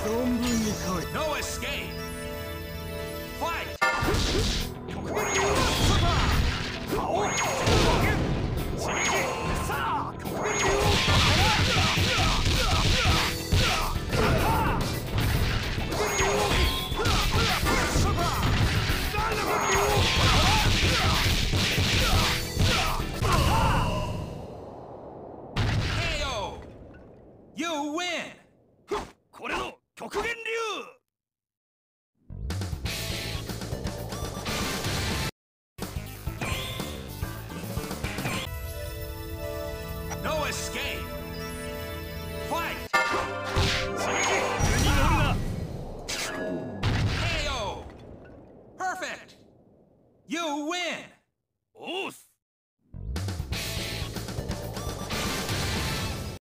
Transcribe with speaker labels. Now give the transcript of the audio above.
Speaker 1: 存分に来い。
Speaker 2: No escape. Fight.
Speaker 1: 極限流スーパー顔極限刺激さあ極限流
Speaker 2: KO. You win.
Speaker 1: これの極限